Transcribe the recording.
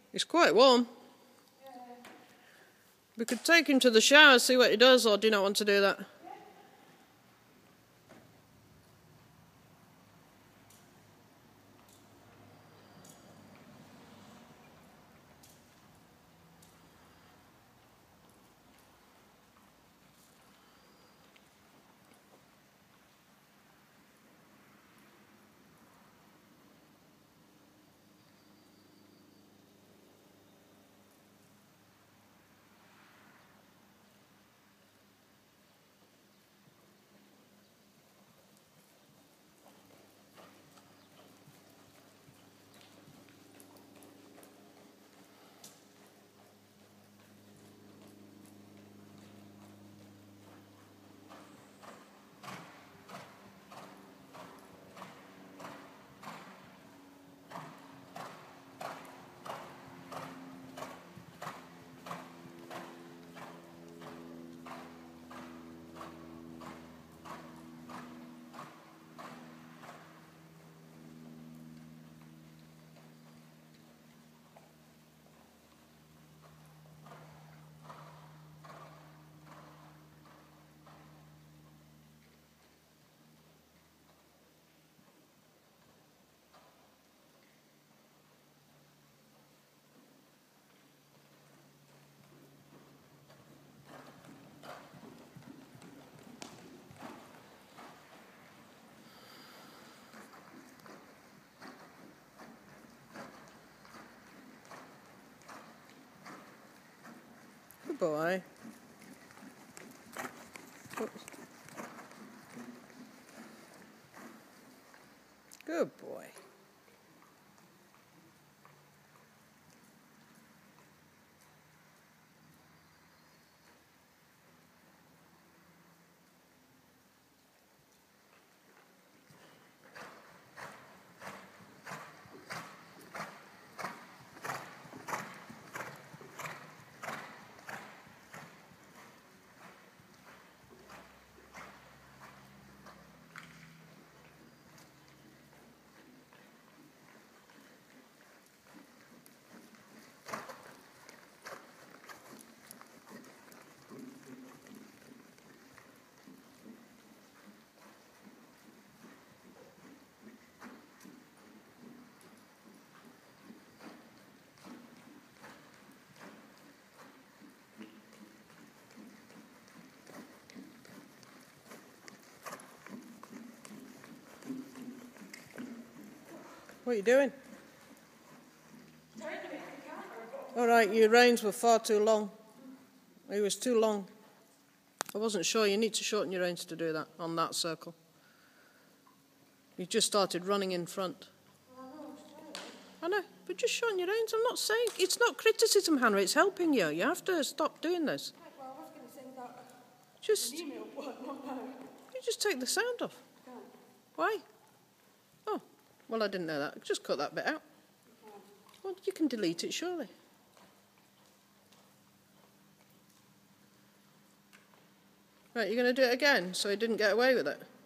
It's quite warm. We could take him to the shower, see what he does, or do you not want to do that? Good boy. Oops. Good boy. What are you doing? All right, your reins were far too long. It was too long. I wasn't sure. You need to shorten your reins to do that on that circle. You just started running in front. I know, but just shorten your reins. I'm not saying it's not criticism, Hannah. It's helping you. You have to stop doing this. Well, I was going to send out Just an email, but not now. you just take the sound off. Can't. Why? Oh, well, I didn't know that. Just cut that bit out. Well, you can delete it, surely. Right, you're going to do it again so he didn't get away with it?